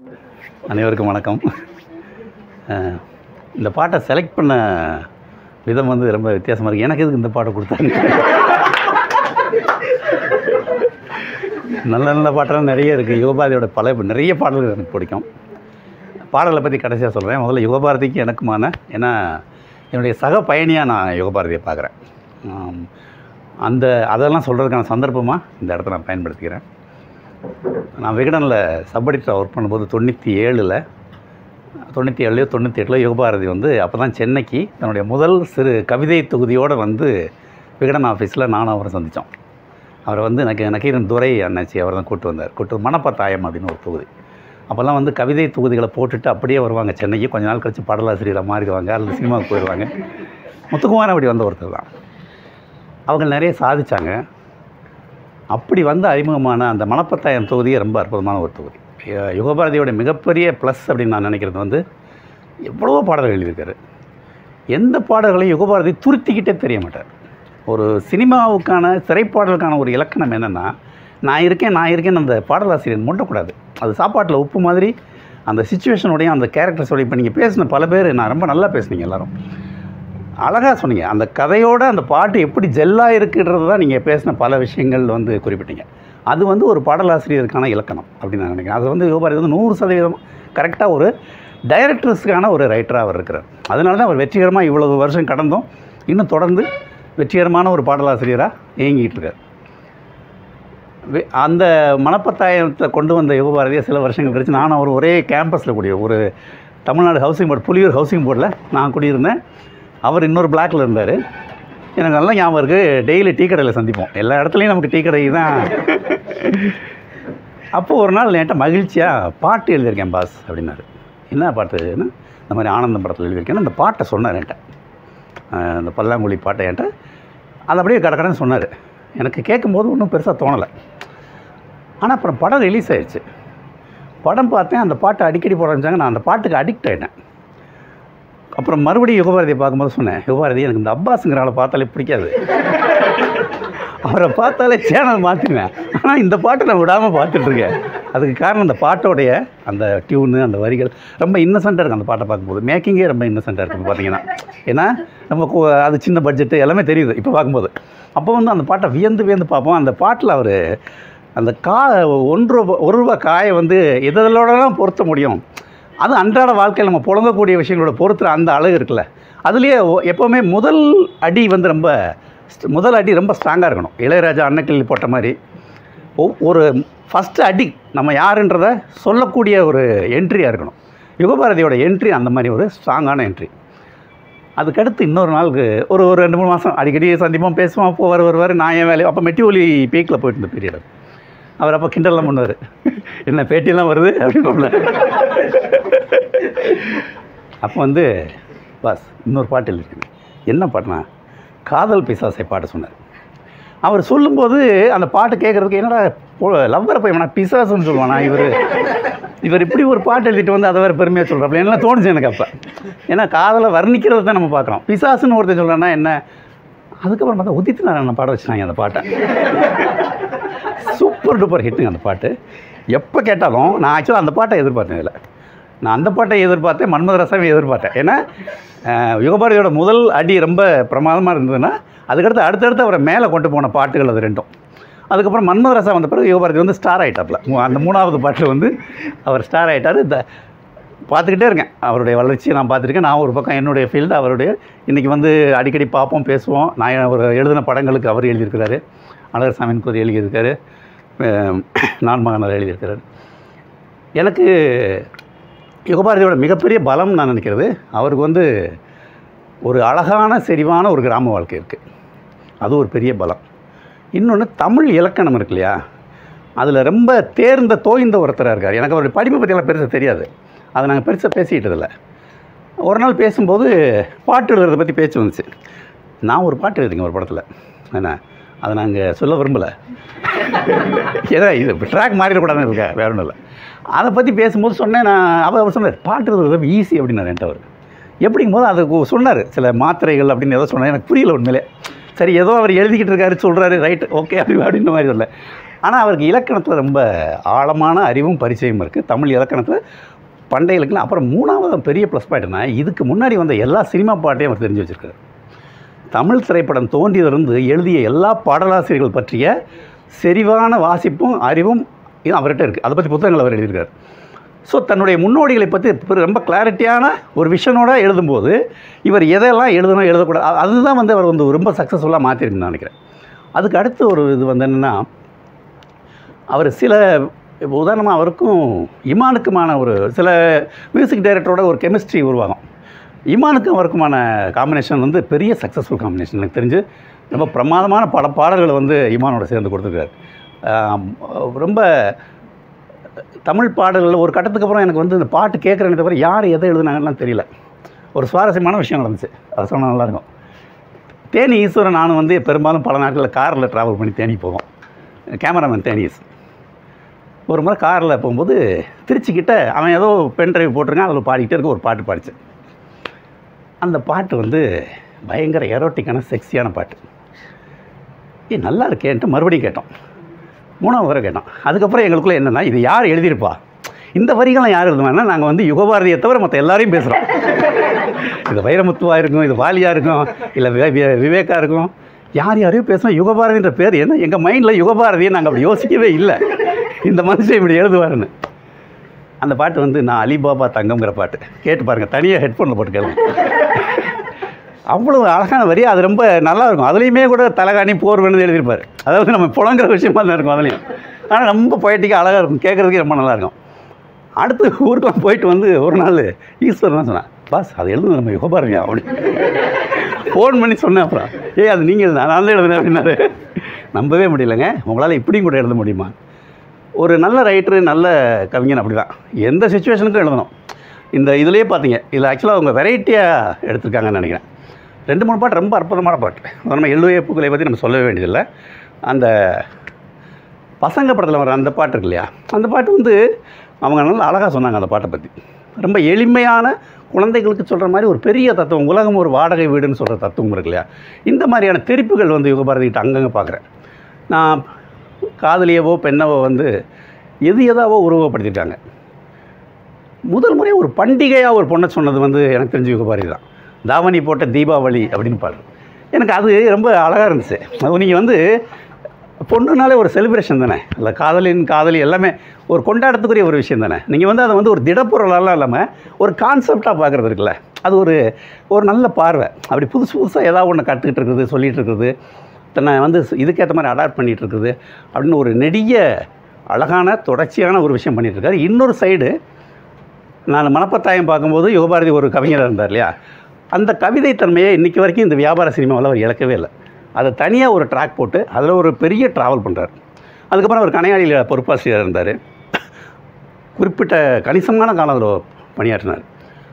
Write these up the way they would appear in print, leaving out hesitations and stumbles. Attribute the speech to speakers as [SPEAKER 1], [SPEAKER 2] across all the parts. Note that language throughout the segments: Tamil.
[SPEAKER 1] அனைவருக்கும் வணக்கம். இந்த பாட்டை செலக்ட் பண்ண விதம் வந்து ரொம்ப வித்தியாசமாக இருக்குது. எனக்கு எதுக்கு இந்த பாட்டை கொடுத்தாங்க? நல்ல நல்ல பாட்டெல்லாம் நிறைய இருக்குது. யுகபாரதியோட நிறைய பாடல்கள் எனக்கு பிடிக்கும். பாடலை பற்றி கடைசியாக சொல்கிறேன். முதல்ல யுகபாரதிக்கு எனக்குமான, ஏன்னா என்னுடைய சக பயணியாக நான் யுகபாரதியை பார்க்குறேன். அதெல்லாம் சொல்கிறதுக்கான சந்தர்ப்பமாக இந்த இடத்த நான் பயன்படுத்திக்கிறேன். நான் விகடனில் சப் எடிட்டராக ஒர்க் பண்ணும்போது 97 98 யுகபாரதி வந்து அப்போ தான் சென்னைக்கு தன்னுடைய முதல் சிறு கவிதை தொகுதியோடு வந்து விகடன் ஆஃபீஸில் நானும் அவரை சந்தித்தோம். அவரை வந்து நக்கீரன் துரை அண்ணாச்சி அவர் தான் கூப்பிட்டு வந்தார். மணப்பத்தாயம் அப்படின்னு ஒரு தொகுதி. அப்போல்லாம் வந்து கவிதை தொகுதிகளை போட்டுட்டு அப்படியே வருவாங்க சென்னைக்கு. கொஞ்ச நாள் கழித்து பாடலாசிரியராக மாறிடுவாங்க, அல்லது சினிமாவுக்கு போயிடுவாங்க. முத்துக்குமாரன் அப்படி வந்த ஒருத்தர் தான். அவங்க நிறைய சாதித்தாங்க. அப்படி வந்து அறிமுகமான அந்த மணப்பத்தாயம் தொகுதியே ரொம்ப அற்புதமான ஒரு தொகுதி. யுகபாரதியோட மிகப்பெரிய ப்ளஸ் அப்படின்னு நான் நினைக்கிறது வந்து எவ்வளவோ பாடல்கள் எழுதியிருக்காரு. எந்த பாடல்களையும் யுகபாரதி துருத்திக்கிட்டே தெரிய மாட்டார். ஒரு சினிமாவுக்கான திரைப்பாடலுக்கான ஒரு இலக்கணம் என்னென்னா, நான் இருக்கேன் அந்த பாடலாசிரியர் முண்டக்கூடாது. அது சாப்பாட்டில் உப்பு மாதிரி அந்த சிச்சுவேஷனோடையும் அந்த கேரக்டர்ஸோடையும். இப்போ நீங்கள் பேசின பல பேர் நான் ரொம்ப நல்லா பேசுனீங்க, எல்லோரும் அழகாக சொன்னீங்க. அந்த கதையோடு அந்த பாட்டு எப்படி ஜெல்லாக இருக்குன்றது தான் நீங்கள் பேசின பல விஷயங்கள் வந்து குறிப்பிட்டீங்க. அது வந்து ஒரு பாடலாசிரியருக்கான இலக்கணம் அப்படின்னு நான் நினைக்கிறேன். அது வந்து யுகபாரதி வந்து 100% கரெக்டாக ஒரு டைரக்டர்ஸுக்கான ஒரு ரைட்டராக அவர் இருக்கிறார். அதனால தான் அவர் வெற்றிகரமாக இவ்வளவு வருஷம் கடந்தும் இன்னும் தொடர்ந்து வெற்றிகரமான ஒரு பாடலாசிரியராக இயங்கிட்டு இருக்கார். அந்த மணப்பத்தாயத்தை கொண்டு வந்த யுகபாரதியை சில வருஷங்கள் கழிச்சு நானும் அவர் ஒரே கேம்பஸில் கூடிய ஒரு Tamil Nadu housing board, Puliyur housing போர்டில் நான் குடியிருந்தேன். அவர் இன்னொரு பிளாக்கில் இருந்தார். எனக்கு நல்லா ஞாபகம் இருக்குது. டெய்லி டீ கடையில் சந்திப்போம். எல்லா இடத்துலையும் நமக்கு டீ கடை தான். அப்போது ஒரு நாள் என்கிட்ட மகிழ்ச்சியாக பாட்டு எழுதியிருக்கேன் பாஸ் அப்படின்னாரு. என்ன பாட்டுன்னா, இந்த மாதிரி ஆனந்தம் படத்தில் எழுதியிருக்கேன்னு அந்த பாட்டை சொன்னார் என்கிட்ட. அந்த பல்லாங்குழி பாட்டை என்கிட்ட அது அப்படியே கடன்னு சொன்னார். எனக்கு கேட்கும்போது ஒன்றும் பெருசாக தோணலை. ஆனால் அப்புறம் படம் ரிலீஸ் ஆகிடுச்சு. படம் பார்த்தேன், அந்த பாட்டை அடிக்கடி போட ஆரம்பிச்சாங்க. நான் அந்த பாட்டுக்கு அடிக்ட் ஆகிட்டேன். அப்புறம் மறுபடியும் யுகபாரதியை பார்க்கும்போது சொன்னேன், யுகபாரதி எனக்கு இந்த அப்பாஸுங்கிற ஆளை பார்த்தாலே பிடிக்காது, அவரை பார்த்தாலே சேனல் மாற்றினேன். ஆனால் இந்த பாட்டை நான் விடாமல் பார்த்துட்ருக்கேன். அதுக்கு காரணம் அந்த பாட்டோடைய அந்த டியூனு, அந்த வரிகள் ரொம்ப இன்னசென்ட்டாக இருக்குது. அந்த பாட்டை பார்க்கும்போது மேக்கிங்கே ரொம்ப இன்னசென்ட்டாக இருக்குது பார்த்தீங்கன்னா. ஏன்னா நம்ம அது சின்ன பட்ஜெட்டு எல்லாமே தெரியுது இப்போ பார்க்கும்போது. அப்போ வந்து அந்த பாட்டை வியந்து பார்ப்போம். அந்த பாட்டில் அவர் அந்த ஒரு ரூபா காயை வந்து எதெல்லாம் பொருத்த முடியும், அது அன்றாட வாழ்க்கையில் நம்ம புழங்கக்கூடிய விஷயங்களோட பொறுத்துற அந்த அழகு இருக்குல்ல, அதுலேயே எப்போவுமே முதல் அடி ரொம்ப ஸ்ட்ராங்காக இருக்கணும். இளையராஜா அன்னக்கிளி போட்ட மாதிரி ஒரு ஃபஸ்ட்டு அடி நம்ம யாருன்றதை சொல்லக்கூடிய ஒரு என்ட்ரியாக இருக்கணும். யுகபாரதியோட என்ட்ரி அந்த மாதிரி ஒரு ஸ்ட்ராங்கான என்ட்ரி. அதுக்கடுத்து இன்னொரு நாளுக்கு ஒரு 2-3 மாதம் அடிக்கடி சந்திப்போம், பேசுவோம். அப்போ வருவார். நான் என் வேலையை அப்போ மெட்டி ஒலி பீக்கில் போயிட்டு இருந்த பீரியட். அவர் அப்போ கிண்டல்லாம் பண்ணுவார், என்ன பேட்டியெல்லாம் வருது அப்படின்னு. அப்போ வந்து பாஸ் இன்னொரு பாட்டு எழுதிருக்குது. என்ன பாட்டுனா, காதல் பிசாசை பாட்டு சொன்னார். அவர் சொல்லும்போது அந்த பாட்டு கேட்குறதுக்கு என்னடா லவ்வரை போய் வேணா பிசாசுன்னு சொல்லுவானா இவர் இப்படி ஒரு பாட்டு எழுதிட்டு வந்து அதை வேறு பெருமையாக சொல்கிறாப்புல என்ன தோணுச்சு எனக்கு அப்போ. ஏன்னா காதலை வர்ணிக்கிறத தான் நம்ம பார்க்குறோம். பிசாசுன்னு ஒருத்தர் சொல்கிறேன்னா என்ன. அதுக்கப்புறம் பார்த்தா உதித்து நாராயணன் பாட வச்சுட்டாங்க அந்த பாட்டை. சூப்பர் டூப்பர் ஹிட்டுங்க அந்த பாட்டு. எப்போ கேட்டாலும் நான் ஆக்சுவலாக அந்த பாட்டை எதிர்பார்த்தேன். இதில் நான் அந்த பாட்டை எதிர்பார்த்தேன், மன்மதரசாவை எதிர்பார்த்தேன். ஏன்னா யுகபாரதியோட முதல் அடி ரொம்ப பிரமாதமாக இருந்ததுன்னா அதுக்கடுத்து அடுத்தடுத்து அவரை மேலே கொண்டு போன பாட்டுகள் அது ரெண்டும். அதுக்கப்புறம் மன்மதரசா வந்த பிறகு யுகபாரதி வந்து ஸ்டார் ஆகிட்டாப்ல. அந்த 3வது பாட்டில் வந்து அவர் ஸ்டார் ஆகிட்டார். பார்த்துக்கிட்டே இருக்கேன் அவருடைய வளர்ச்சியை நான் பார்த்துருக்கேன். நான் ஒரு பக்கம் என்னுடைய ஃபீல்டு, அவருடைய இன்றைக்கி வந்து அடிக்கடி பார்ப்போம், பேசுவோம். நான் ஒரு எழுதின படங்களுக்கு அவர் எழுதியிருக்கிறாரு. அழகர் சாமியின் கோதி எழுதியிருக்காரு, நான் மகனார் எழுதியிருக்கிறார். எனக்கு யுகபாரதியோட மிகப்பெரிய பலம் நான் நினைக்கிறது, அவருக்கு வந்து ஒரு அழகான செறிவான ஒரு கிராம வாழ்க்கை இருக்குது. அது ஒரு பெரிய பலம். இன்னொன்று தமிழ் இலக்கணம் இருக்கு இல்லையா, அதில் ரொம்ப தோய்ந்த ஒருத்தராக இருக்கார். எனக்கு அவருடைய படிப்பை பற்றியெல்லாம் பெருசாக தெரியாது, அதை நாங்கள் பெருசாக பேசிக்கிட்டதில்லை. ஒரு நாள் பேசும்போது பாட்டு எழுதுறதை பற்றி பேச்சு வந்துச்சு. நான் ஒரு பாட்டு எழுதிங்க ஒரு படத்தில், என்ன அதை நாங்கள் சொல்ல விரும்பலை, ஏதோ இது ட்ராக் மாறிடக்கூடாதுன்னு இருக்கா, வேற ஒன்றும் இல்லை. அதை பற்றி பேசும்போது சொன்னேன் நான். அவர் சொன்னார் பாட்டு எழுதுறது ஈஸி அப்படின்னாரு என்கிட்ட. அவர் எப்படிங்கும் போது அது சொன்னார், சில மாத்திரைகள் அப்படின்னு ஏதோ சொன்னார். எனக்கு புரியல உண்மையிலே. சரி ஏதோ அவர் எழுதிக்கிட்டு இருக்காரு சொல்கிறாரு, ரைட்டு ஓகே அப்படின்ற மாதிரி சொல்ல. ஆனால் அவருக்கு இலக்கணத்தில் ரொம்ப ஆழமான அறிவும் பரிச்சயமும் இருக்குது. தமிழ் இலக்கணத்தில் பண்டைய இலக்கணம். அப்புறம் 3வது பெரிய ப்ளஸ் பாயிண்ட்னா, இதுக்கு முன்னாடி வந்த எல்லா சினிமா பாட்டையும் அவர் தெரிஞ்சு வச்சுருக்காரு. தமிழ் திரைப்படம் தோன்றியதிலிருந்து எழுதிய எல்லா பாடலாசிரியர்கள் பற்றிய செறிவான வாசிப்பும் அறிவும் இது அவர்கிட்ட இருக்குது. அதை பற்றி புத்தகங்கள் அவர் எழுதியிருக்கார். ஸோ தன்னுடைய முன்னோடிகளை பற்றி ரொம்ப கிளாரிட்டியான ஒரு விஷனோட எழுதும்போது இவர் எதெல்லாம் எழுதணும் எழுதக்கூடாது அதுதான் வந்து அவர் வந்து ரொம்ப சக்ஸஸ்ஃபுல்லாக மாற்றிருக்குன்னு நினைக்கிறேன். அதுக்கு அடுத்து ஒரு இது வந்து என்னென்னா, அவர் சில உதாரணமாக அவருக்கும் இமானுக்குமான ஒரு சில மியூசிக் டைரக்டரோட ஒரு கெமிஸ்ட்ரி உருவாகும். இமானுக்கும் அவருக்குமான காம்பினேஷன் வந்து பெரிய சக்ஸஸ்ஃபுல் காம்பினேஷன். எனக்கு தெரிஞ்சு ரொம்ப பிரமாதமான பல பாடல்களை வந்து இமானோட சேர்ந்து கொடுத்துருக்காரு. ரொம்ப தமிழ் பாடல்களில் ஒரு கட்டத்துக்கு அப்புறம் எனக்கு வந்து இந்த பாட்டு கேட்குறேன்னு தவிர யார் எதை எழுதுனாங்கன்னு தெரியல. ஒரு சுவாரஸ்யமான விஷயம் நடந்துச்சு, அதை சொன்னால் நல்லாயிருக்கும். தேனி ஈஸ்வரன் நானும் வந்து பெரும்பாலும் பல நாட்களில் காரில் ட்ராவல் பண்ணி தேனி போவோம். கேமராமேன் தேனிஸ் ஒரு முறை காரில் போகும்போது திருச்சிக்கிட்ட அவன் ஏதோ பென் ட்ரைவ் போட்டிருக்கான், அதில் பாடிக்கிட்டே இருக்க ஒரு பாட்டு பாடிச்சு. அந்த பாட்டு வந்து பயங்கர எரோட்டிக்கான செக்ஸியான பாட்டு. நல்லா இருக்கேன்ட்டு மறுபடியும் கேட்டோம். 3வது வரை கேட்டோம். அதுக்கப்புறம் எங்களுக்குள்ளே என்னென்னா, இது யார் எழுதியிருப்பா, இந்த வரிகள்லாம் யார் எழுதுவாங்கன்னா, நாங்கள் வந்து யுகபாரதியை தவிர மற்ற எல்லாரையும் பேசுகிறோம். இது வைரமுத்துவாக இருக்கும், இது வாலியாக இருக்கும், இல்லை விவேகா இருக்கும், யாரையும் பேசுகிறோம். யுகபாரதின்ற பேர் என்ன, எங்கள் மைண்டில் யுகபாரதியை நாங்கள் அப்படி யோசிக்கவே இல்லை, இந்த மனுஷன் இப்படி எழுதுவாருன்னு. அந்த பாட்டு வந்து நான் அலிபாபா தங்கம்ங்கிற பாட்டு. கேட்டு பாருங்கள், தனியாக ஹெட்ஃபோனில் போட்டு கேளுங்க. அவ்வளோ அழகான வரி, அது ரொம்ப நல்லாயிருக்கும். அதுலேயுமே கூட தலகாணி போர் வேணும்னு எழுதியிருப்பார். அதாவது நம்ம புலங்கிற விஷயமா தான் இருக்கும் அதுலேயும். ஆனால் ரொம்ப பொயட்டிக்காக அழகாக இருக்கும், கேட்குறதுக்கே ரொம்ப நல்லாயிருக்கும். அடுத்து ஊருக்கெலாம் போயிட்டு வந்து ஒரு நாள் ஈஸ்வரன் சொன்னேன், பாஸ் அது எழுதுங்க நம்ம யுகபாரதியா அப்படி ஃபோன் பண்ணி சொன்னேன். அப்புறம் அது நீங்கள் எழுதுனா நான் தான் எழுதுனேன் அப்படின்னாரு. நம்பவே முடியலைங்க, உங்களால் இப்படியும் கூட எழுத முடியுமா. ஒரு நல்ல ரைட்டரு, நல்ல கவிஞன் அப்படி தான் எந்த சுச்சுவேஷனுக்கும் எழுதணும். இந்த இதுலேயே பார்த்தீங்க, இதில் ஆக்சுவலாக அவங்க வெரைட்டியாக எடுத்திருக்காங்கன்னு நினைக்கிறேன். 2-3 பாட்டு ரொம்ப அற்புதமான பாட்டு. நம்ம எள்ளுவே பூக்களை பற்றி நம்ம சொல்லவே வேண்டியதில்லை. அந்த பசங்க படத்தில் வர அந்த பாட்டு இருக்கு இல்லையா, அந்த பாட்டு வந்து அவங்க நல்லா அழகாக சொன்னாங்க. அந்த பாட்டை பற்றி ரொம்ப எளிமையான குழந்தைகளுக்கு சொல்கிற மாதிரி ஒரு பெரிய தத்துவம், உலகம் ஒரு வாடகை வீடுன்னு சொல்கிற தத்துவம் இருக்கு இல்லையா. இந்த மாதிரியான தெரிப்புகள் வந்து யுகபாரதிகிட்ட அங்கங்கே பார்க்குறேன். நான் காதலியவோ பெண்ணவோ வந்து எதாவோ உருவப்படுத்தியிருக்காங்க. முதல் முறை ஒரு பண்டிகையாக ஒரு பொண்ணை சொன்னது வந்து எனக்கு தெரிஞ்ச யுகபாரதி தான். தாவணி போட்ட தீபாவளி அப்படின்னு பாடு. எனக்கு அது ரொம்ப அழகாக இருந்துச்சு. அது நீங்கள் வந்து பொண்ணுனாலே ஒரு செலிப்ரேஷன் தானே, இல்லை காதலின் காதலி எல்லாமே ஒரு கொண்டாடத்துக்குரிய ஒரு விஷயம் தானே. நீங்கள் வந்து அதை வந்து ஒரு திடப்பொருளெல்லாம் இல்லாமல் ஒரு கான்செப்டாக பார்க்குறது இருக்குல்ல, அது ஒரு நல்ல பார்வை. அப்படி புதுசாக ஏதாவது ஒன்று கற்றுக்கிட்டு இருக்குது, சொல்லிகிட்டு இருக்குது, தன்னை வந்து இதுக்கேற்ற மாதிரி அடாப்ட் பண்ணிகிட்டு இருக்குது அப்படின்னு ஒரு நெடிய அழகான தொடர்ச்சியான ஒரு விஷயம் பண்ணிகிட்ருக்காரு. இன்னொரு சைடு நான் மனப்பத்தாயம் பார்க்கும்போது யுகபாரதி ஒரு கவிஞராக இருந்தார் இல்லையா, அந்த கவிதை தன்மையை இன்றைக்கி வரைக்கும் இந்த வியாபார சினிமாவில் அவர் இழக்கவே இல்லை. அதை தனியாக ஒரு ட்ராக் போட்டு அதில் ஒரு பெரிய ட்ராவல் பண்ணுறார். அதுக்கப்புறம் அவர் கனையாளியில் பொறுப்பாசிரியராக இருந்தார். குறிப்பிட்ட கணிசமான காலம் அதில் பணியாற்றினார்.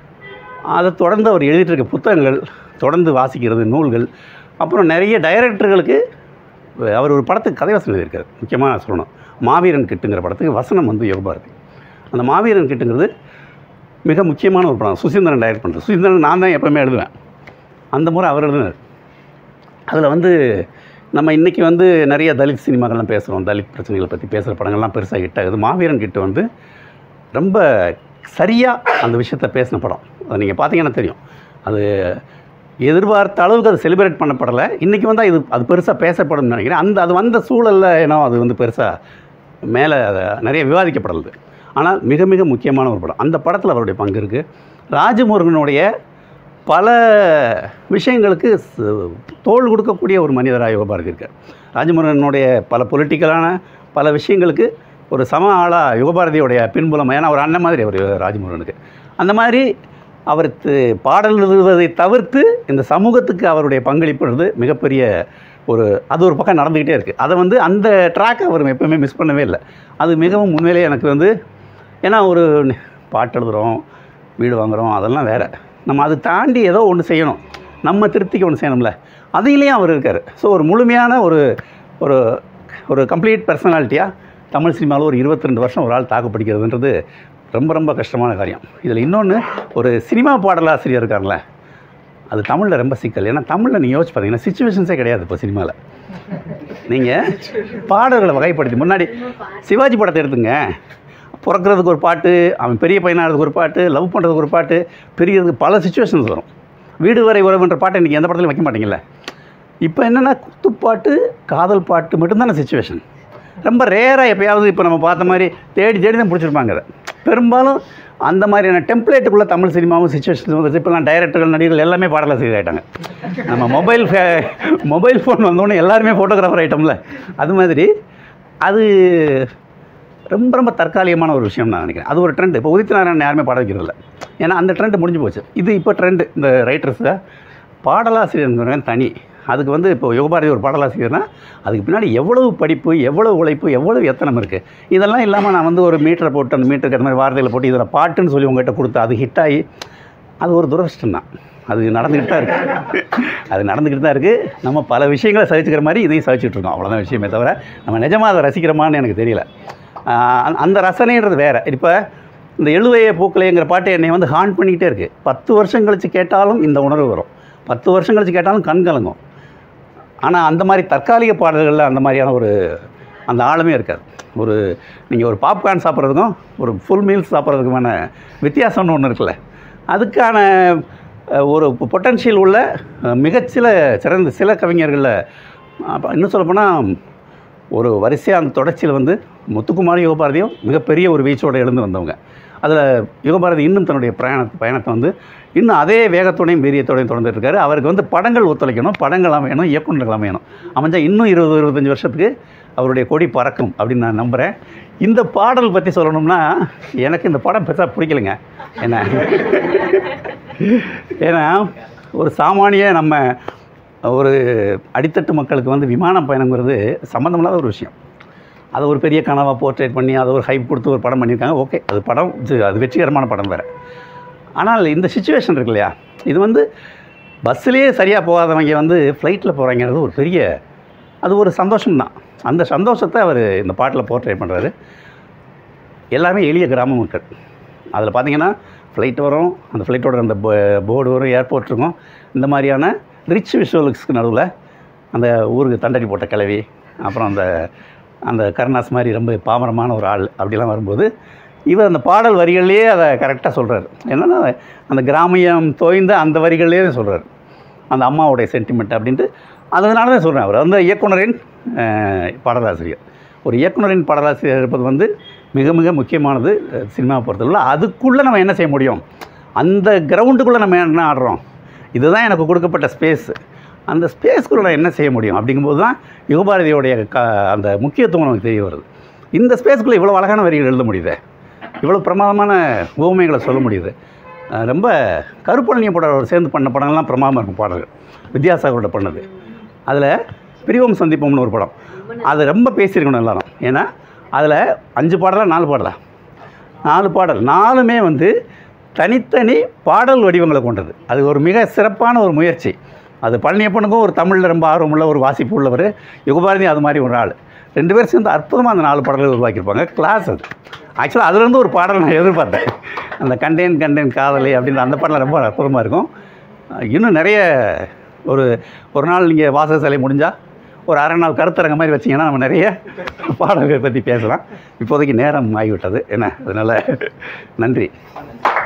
[SPEAKER 1] அதை தொடர்ந்து அவர் எழுதிட்டு இருக்க புத்தகங்கள், தொடர்ந்து வாசிக்கிறது, நூல்கள், அப்புறம் நிறைய டைரக்டர்களுக்கு அவர் ஒரு படத்துக்கு கதை வசனம் எழுதியிருக்கார். முக்கியமாக சொல்லணும், மாவீரன் கிட்டுங்கிற படத்துக்கு வசனம் வந்து யுகபாரதி. அந்த மாவீரன் கிட்டுங்கிறது மிக முக்கியமான ஒரு படம். சுசீந்திரன் டைரக்ட் பண்ணுறது. சுசீந்திரன் நான் தான் எப்போவுமே எழுதுவேன். அந்த முறை அவர் எழுதினார். அதில் வந்து நம்ம இன்றைக்கி வந்து நிறைய தலித் சினிமாக்கள்லாம் பேசுகிறோம், தலித் பிரச்சனைகளை பற்றி பேசுகிற படங்கள்லாம் பெருசாக ஹிட் ஆகுது. மாவீரன் கிட்ட வந்து ரொம்ப சரியாக அந்த விஷயத்தை பேசின படம். அதை நீங்கள் பார்த்தீங்கன்னா தெரியும். அது எதிர்பார்த்த அளவுக்கு அது செலிப்ரேட் பண்ணப்படலை. இன்றைக்கி வந்து அது பெருசாக பேசப்படும்னு நினைக்கிறேன். அது வந்த சூழலில் ஏன்னா அது வந்து பெருசாக மேலே நிறைய விவாதிக்கப்படலை. ஆனால் மிக மிக முக்கியமான ஒரு படம். அந்த படத்தில் அவருடைய பங்கு இருக்குது. ராஜமுருகனுடைய பல விஷயங்களுக்கு தோள் கொடுக்கக்கூடிய ஒரு மனிதராக யுகபாரதி இருக்கார். ராஜமுருகனுடைய பல பொலிட்டிக்கலான பல விஷயங்களுக்கு ஒரு சம ஆளாக யுகபாரதியோடைய பின்புலம். ஏன்னா ஒரு அண்ணன் மாதிரி அவர் ராஜமுருகனுக்கு. அந்த மாதிரி அவர் பாடல் எழுதுவதை தவிர்த்து இந்த சமூகத்துக்கு அவருடைய பங்களிப்புறது மிகப்பெரிய அது ஒரு பக்கம் நடந்துக்கிட்டே இருக்குது. அதை வந்து அந்த ட்ராக்கை அவர் எப்போவுமே மிஸ் பண்ணவே இல்லை. அது மிகவும் உண்மையிலே எனக்கு வந்து, ஏன்னா ஒரு பாட்டு எழுதுகிறோம், வீடு வாங்குகிறோம், அதெல்லாம் வேறு. நம்ம அதை தாண்டி ஏதோ ஒன்று செய்யணும், நம்ம திருப்திக்கு ஒன்று செய்யணும்ல, அதிலையும் அவர் இருக்கார். ஸோ ஒரு முழுமையான ஒரு கம்ப்ளீட் பர்சனாலிட்டியாக தமிழ் சினிமாவில் ஒரு 22 வருஷம் ஒரு ஆள் தாக்கு பிடிக்கிறதுன்றது ரொம்ப ரொம்ப கஷ்டமான காரியம். இதில் இன்னொன்று, ஒரு சினிமா பாடலாசிரியர் இருக்கார்ல, அது தமிழில் ரொம்ப சிக்கல். ஏன்னா தமிழில் நீங்கள் யோசிச்சு பார்த்தீங்கன்னா சிச்சுவேஷன்ஸே கிடையாது இப்போ சினிமாவில். நீங்கள் பாடல்களை வகைப்படுத்தி முன்னாடி சிவாஜி படத்தை எடுத்துங்க, பிறக்கிறதுக்கு ஒரு பாட்டு, அவன் பெரிய பையனாகிறதுக்கு ஒரு பாட்டு, லவ் பண்ணுறதுக்கு ஒரு பாட்டு, பெரியதுக்கு பல சுச்சுவேஷன்ஸ் வரும். வீடு வரை உறவுன்ற பாட்டை இன்றைக்கி எந்த படத்துலையும் வைக்க மாட்டீங்கல்ல. இப்போ என்னென்னா குத்துப்பாட்டு, காதல் பாட்டு மட்டும்தானே சுச்சுவேஷன். ரொம்ப ரேராக எப்போயாவது இப்போ நம்ம பார்த்த மாதிரி தேடி தேடி தான் பிடிச்சிருப்பாங்க. அதை பெரும்பாலும் அந்த மாதிரியான டெம்ப்ளேட்டுக்குள்ளே தமிழ் சினிமாவும் சுச்சுவேஷன்ஸ் வந்துச்சு. இப்போலாம் டைரக்டர்கள், நடிகர்கள் எல்லாமே பாடலாசிரியர் ஆகிட்டாங்க. நம்ம மொபைல் ஃபோன் வந்தோடனே எல்லாருமே ஃபோட்டோகிராஃபர் ஆகிட்டோம்ல. அது மாதிரி அது ரொம்ப ரொம்ப தற்காலிகமான ஒரு விஷயம் நான் நினைக்கிறேன். அது ஒரு ட்ரெண்ட். இப்போ உதித் நாராயணன் யாருமே பாட வைக்கிறதில்ல, ஏன்னா அந்த ட்ரெண்ட் முடிஞ்சு போச்சு. இது இப்போ ட்ரெண்டு. இந்த ரைட்டர்ஸில் பாடலாசிரியர் தனி. அதுக்கு வந்து இப்போ யுகபாரதி ஒரு பாடலாசிரியர்னா அதுக்கு பின்னாடி எவ்வளவு படிப்பு, எவ்வளவு உழைப்பு, எவ்வளவு எத்தனம் இருக்குது. இதெல்லாம் இல்லாமல் நான் வந்து ஒரு மீட்டரை போட்டு அந்த மீட்டருக்கு அந்த மாதிரி வார்த்தைகளை போட்டு இதில் பாட்டுன்னு சொல்லி உங்கள்கிட்ட கொடுத்து அது ஹிட் ஆகி அது ஒரு துரஷ்டம் தான். அது நடந்துக்கிட்டு தான் இருக்குது. அது நடந்துக்கிட்டு தான் இருக்குது. நம்ம பல விஷயங்களை சகிச்சுக்கிற மாதிரி இதையும் சகிச்சுட்ருக்கோம். அவ்வளோதான் விஷயமே தவிர நம்ம நிஜமாக அதை ரசிக்கிறோமான்னு எனக்கு தெரியல. அந்த ரசனைன்றது வேறு. இப்போ இந்த எழுவைய பூக்களைங்கிற பாட்டு என்னை வந்து ஹான் பண்ணிக்கிட்டே இருக்குது. 10 வருஷம் கழித்து கேட்டாலும் இந்த உணர்வு வரும். 10 வருஷம் கழித்து கேட்டாலும் கண் கலங்கும். ஆனால் அந்த மாதிரி தற்காலிக பாடல்களில் அந்த மாதிரியான அந்த ஆழமே இருக்காது. நீங்கள் ஒரு பாப்கார்ன் சாப்பிட்றதுக்கும் ஒரு ஃபுல் மீல்ஸ் சாப்பிட்றதுக்குமான வித்தியாசம்னு ஒன்று இருக்குல்ல. அதுக்கான ஒரு பொட்டன்ஷியல் உள்ள சிறந்த சில கவிஞர்களில் இன்னும் சொல்லப்போனால் ஒரு வரிசையாக அந்த தொடர்ச்சியில் வந்து முத்துக்குமார், யுகபாரதியும் மிகப்பெரிய ஒரு வீச்சோடு எழுந்து வந்தவங்க. அதில் யுகபாரதி இன்னும் தன்னுடைய பயணத்தை வந்து இன்னும் அதே வேகத்தோடையும் வீரியத்தோடையும் தொடர்ந்துட்டுருக்காரு. அவருக்கு வந்து படங்கள் ஒத்துழைக்கணும், படங்கள் அமையணும், இயக்குநர்கள் அமையணும். அமைஞ்சால் இன்னும் 20-25 வருஷத்துக்கு அவருடைய கொடி பறக்கும் அப்படின்னு நான் நம்புகிறேன். இந்த பாடல் பற்றி சொல்லணும்னா எனக்கு இந்த படம் பெருசாக பிடிக்கலைங்க. ஏன்னா ஒரு சாமானிய நம்ம ஒரு அடித்தட்டு மக்களுக்கு வந்து விமான பயணங்கிறது சம்மந்தமில்லாத ஒரு விஷயம். அதை ஒரு பெரிய கனவாக போர்ட்ரேட் பண்ணி அதை ஒரு ஹைப் கொடுத்து ஒரு படம் பண்ணியிருக்காங்க. ஓகே, அது படம், அது வெற்றிகரமான படம் வேறு. ஆனால் இந்த சிச்சுவேஷன் இருக்கு இல்லையா, இது வந்து பஸ்ஸுலேயே சரியாக போகாதவங்க வந்து ஃப்ளைட்டில் போகிறாங்கிறது ஒரு பெரிய, அது ஒரு சந்தோஷம்தான். அந்த சந்தோஷத்தை அவர் இந்த பாட்டில் போர்ட்ரேட் பண்ணுறாரு. எல்லாமே எளிய கிராம மக்கள். அதில் பார்த்திங்கன்னா ஃப்ளைட் வரும், அந்த ஃப்ளைட்டோட அந்த போர்டு வரும், ஏர்போர்ட் இருக்கும். இந்த மாதிரியான ரிச் விஷுவல்ஸ்க்கு நடுவில் அந்த ஊருக்கு தண்டடி போட்ட கிளவி, அப்புறம் அந்த கருணாஸ் மாதிரி ரொம்ப பாமரமான ஒரு ஆள் அப்படிலாம் வரும்போது இவர் அந்த பாடல் வரிகள்லேயே அதை கரெக்டாக சொல்கிறார். என்னென்னா அந்த கிராமியம் தோய்ந்த அந்த வரிகள்லேயே சொல்கிறார் அந்த அம்மாவுடைய சென்டிமெண்ட் அப்படின்ட்டு. அதனால தான் சொல்கிறேன், அவர் வந்து இயக்குனரின் பாடலாசிரியர். ஒரு இயக்குனரின் பாடலாசிரியர் இருப்பது வந்து மிக மிக முக்கியமானது சினிமா பொறுத்தவரை. அதுக்குள்ளே நம்ம என்ன செய்ய முடியும், அந்த கிரவுண்டுக்குள்ளே நம்ம என்ன ஆடுறோம், இதுதான் எனக்கு கொடுக்கப்பட்ட ஸ்பேஸ், அந்த ஸ்பேஸ்க்குள்ளே நான் என்ன செய்ய முடியும் அப்படிங்கும்போது தான் யுகபாரதியோடைய அந்த முக்கியத்துவம் நமக்கு தெரிய வருது. இந்த ஸ்பேஸ்க்குள்ளே இவ்வளோ அழகான வரிகள் எழுத முடியுது, இவ்வளோ பிரமாதமான ஓமைகளை சொல்ல முடியுது. ரொம்ப கருப்பழனியை படம் சேர்ந்து பண்ண படங்கள்லாம் பிரமாதமாக இருக்கும் பாடல்கள். வித்யாசாகரோட பண்ணது. அதில் பிரிவோம் சந்திப்போம்னு ஒரு படம், அது ரொம்ப பேசியிருக்கணும் எல்லாரும். ஏன்னா அதில் 5 பாடலாக 4 பாடலா 4 பாடல் 4மே வந்து தனித்தனி பாடல் வடிவங்களை கொண்டது. அது ஒரு மிக சிறப்பான ஒரு முயற்சி. அது பழனியப்பனுக்கும் ஒரு தமிழில் ரொம்ப ஆர்வமுள்ள ஒரு வாசிப்பு உள்ளவர், யுகபாரதி அது மாதிரி ஒரு ஆள். 2 பேர் சேர்ந்து அற்புதமாக அந்த 4 பாடல்கள் உருவாக்கியிருப்பாங்க. கிளாஸ் அது. ஆக்சுவலாக அதுலேருந்து ஒரு பாடல் நான் எதிர்பார்த்தேன். அந்த கண்டேன் காதலை அப்படின்ற அந்த பாடல் ரொம்ப அற்புதமாக இருக்கும். இன்னும் நிறைய ஒரு நாள் நீங்கள் வாசக சாலை முடிஞ்சால் ஒரு அரை நாள் கருத்தரங்க மாதிரி வச்சிங்கன்னா நம்ம நிறைய பாடல்களை பற்றி பேசலாம். இப்போதைக்கு நேரம் ஆகிவிட்டது என்ன, அதனால் நன்றி.